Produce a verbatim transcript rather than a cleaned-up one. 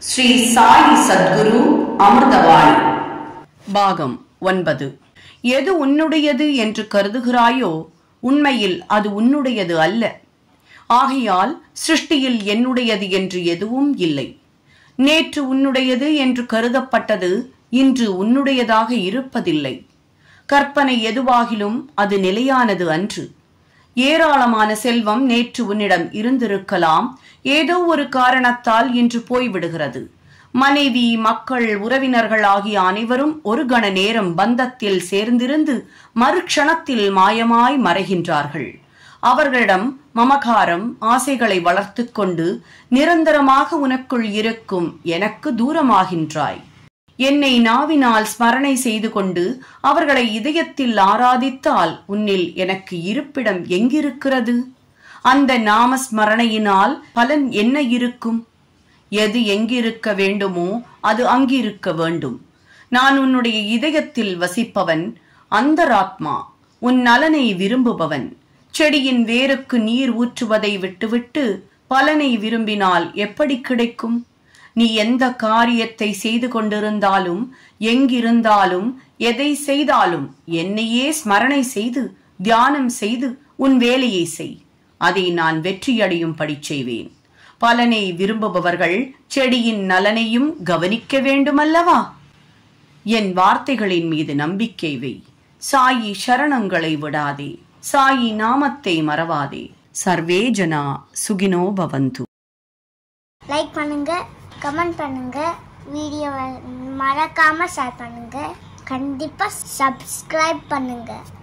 ஸ்ரீ சாயி சத்குரு அமிர்தவாணி பாகம் ஒன்பது. எது உன்னுடையது என்று கருதுகிறாயோ உண்மையில் அது உன்னுடையது அல்ல. ஆகையால் சிருஷ்டியில் என்னுடையது என்று எதுவும் இல்லை. நேற்று உன்னுடையது என்று கருதப்பட்டது இன்று உன்னுடையதாக இருப்பதில்லை. கற்பனை எதுவாகிலும் அது நிலையானது அன்று. ஏராளமான செல்வம் நேற்று உன்னிடம் இருந்திருக்கலாம், ஏதோ ஒரு காரணத்தால் இன்று போய்விடுகிறது. மனைவி, மக்கள், உறவினர்கள் ஆகிய அனைவரும் ஒரு கண நேரம் பந்தத்தில் சேர்ந்திருந்து மறுக்ஷணத்தில் மாயமாய் மறைகின்றார்கள். அவர்களிடம் மமகாரம், ஆசைகளை வளர்த்து கொண்டு நிரந்தரமாக உனக்குள் இருக்கும் எனக்கு தூரமாகின்றாய். என்னை நாவினால் ஸ்மரணை செய்து கொண்டு அவர்களை இதயத்தில் ஆராதித்தால் உன்னில் எனக்கு இருப்பிடம் எங்கிருக்கிறது? அந்த நாமஸ்மரணையினால் பலன் என்ன இருக்கும்? எது எங்கிருக்க வேண்டுமோ அது அங்கிருக்க வேண்டும். நான் உன்னுடைய இதயத்தில் வசிப்பவன், அந்தராத்மா, உன் நலனை விரும்புபவன். செடியின் வேருக்கு நீர் ஊற்றுவதை விட்டுவிட்டு பலனை விரும்பினால் எப்படி கிடைக்கும்? நீ எந்த காரியத்தை செய்து கொண்டிருந்தாலும், எங்கிருந்தாலும், எதை செய்தாலும் என்னையே ஸ்மரணை செய்து தியானம் செய்து உன் வேலையை செய். அதை நான் வெற்றியடையும்படி செய்வேன். பலனை விரும்புபவர்கள் செடியின் நலனையும் கவனிக்க வேண்டுமல்லவா? என் வார்த்தைகளின் மீது நம்பிக்கை வை. சாயி சரணங்களை விடாதே. சாயி நாமத்தை மறவாதே. சர்வே ஜனா சுகினோ பவந்து. லைக் பண்ணுங்க, கமெண்ட் பண்ணுங்க, வீடியோவை மறக்காம ஷேர் பண்ணுங்க, கண்டிப்பா சப்ஸ்கிரைப் பண்ணுங்க.